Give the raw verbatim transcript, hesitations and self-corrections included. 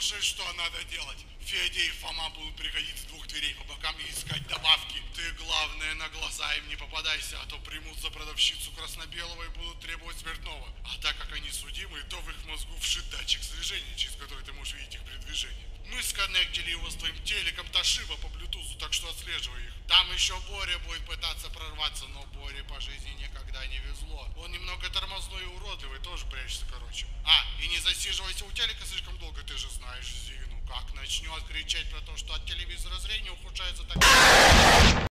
Слушай, что надо делать. Федя и Фома будут приходить с двух дверей по бокам и искать добавки. Ты, главное, на глаза им не попадайся, а то примут за продавщицу красно-белого и будут требовать спиртного. А так как они судимые, то в их мозгу вшит датчик слежения, через который ты можешь видеть их передвижение. Мы сконнектили его с твоим телеком Тошиба по блютузу, так что отслеживай их. Там еще Боря будет пытаться прорваться, но Боре по жизни никогда не везло. Он немного тормозной и уродливый, тоже прячется, короче. А, и не засиживайся у телека слишком долго, ты же знаешь Зину. Как начнет кричать про то, что от телевизора зрение ухудшается, так...